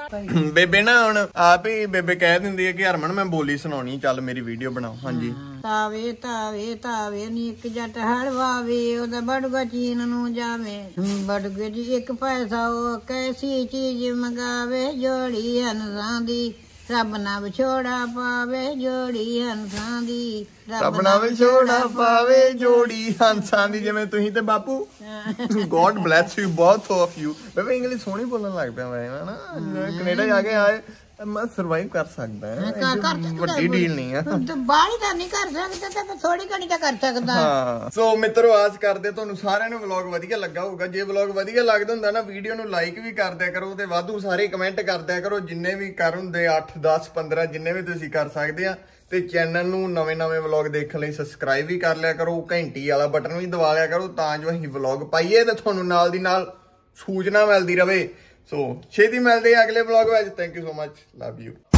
ਬੇਬੇ ਨਾ ਹੁਣ ਆਪ ਹੀ ਬੇਬੇ ਕਹਿ ਦਿੰਦੀ ਹੈ ਕਿ ਹਰਮਨ ਮੈਂ ਬੋਲੀ ਸੁਣਾਉਣੀ ਚੱਲ ਮੇਰੀ ਵੀਡੀਓ ਬਣਾਓ ਹਾਂਜੀ ਤਾਵੇ ਤਾਵੇ ਤਾਵੇ ਨੀ ਇੱਕ ਜੱਟ ਹਲਵਾਵੇ ਉਹਦਾ ਬੜੂਗਾ ਚੀਨ ਨੂੰ ਜਾਵੇ ਬੜੂਗੇ ਜੀ ਇੱਕ ਪੈਸਾ ਉਹ ਕੈਸੀ ਚੀਜ਼ ਮੰਗਾਵੇ ਜੋੜੀ ਹੰਸਾਂ ਦੀ ਰੱਬ ਨਾ ਵਿਛੋੜਾ ਪਾਵੇ ਜੋੜੀ ਹੰਸਾਂ ਦੀ ਰੱਬ ਨਾ ਵਿਛੋੜਾ ਪਾਵੇ ਜੋੜੀ ਹੰਸਾਂ ਦੀ ਜਿਵੇਂ ਤੁਸੀਂ ਤੇ ਬਾਪੂ God bless you both of you ਬੇਬੇ ਇੰਗਲਿਸ਼ ਸੋਹਣੀ ਬੋਲਣ ਲੱਗ ਪਿਆ ਮੈਂ ਹਨਾ ਕੈਨੇਡਾ ਜਾ ਕੇ ਆਏ ਮੈਂ ਸਰਵਾਈਵ ਕਰ ਸਕਦਾ ਵੱਡੀ ਡੀਲ ਨਹੀਂ ਆ ਬਾਹਲੀ ਤਾਂ ਨਹੀਂ ਕਰ ਸਕਦਾ ਤੇ ਥੋੜੀ ਘਣੀ ਤਾਂ ਕਰ ਸਕਦਾ ਹਾਂ ਸੋ ਮਿੱਤਰੋ ਆਸ ਕਰਦੇ ਤੁਹਾਨੂੰ ਸਾਰਿਆਂ ਨੂੰ ਵਲੌਗ ਵਧੀਆ ਲੱਗਾ ਹੋਊਗਾ ਜੇ ਵਲੌਗ ਵਧੀਆ ਲੱਗਦਾ ਹੁੰਦਾ ਨਾ ਵੀਡੀਓ ਨੂੰ ਲਾਈਕ ਵੀ ਕਰ ਦਿਆ ਕਰੋ ਤੇ ਵਾਧੂ ਸਾਰੇ ਕਮੈਂਟ ਕਰ ਦਿਆ ਕਰੋ ਜਿੰਨੇ ਵੀ ਕਰ ਹੁੰਦੇ 8 10 15 ਜਿੰਨੇ ਵੀ ਤੁਸੀਂ ਕਰ ਸਕਦੇ ਆ ਤੇ ਚੈਨਲ ਨੂੰ ਨਵੇਂ ਵਲੌਗ ਦੇਖਣ ਲਈ ਸਬਸਕ੍ਰਾਈਬ ਵੀ ਕਰ ਲਿਆ ਕਰੋ ਘੰਟੀ ਵਾਲਾ ਬਟਨ ਵੀ ਦਬਾ ਲਿਆ ਕਰੋ ਤਾਂ ਜੋ ਅਸੀਂ ਵਲੌਗ ਪਾਈਏ ਤੇ ਤੁਹਾਨੂੰ ਨਾਲ ਦੀ ਨਾਲ ਸੂਚਨਾ ਮਿਲਦੀ ਰਵੇ ਸੋ ਛੇਤੀ ਮਿਲਦੇ ਆ ਅਗਲੇ ਵਲੌਗ ਵਿੱਚ thank you so much love you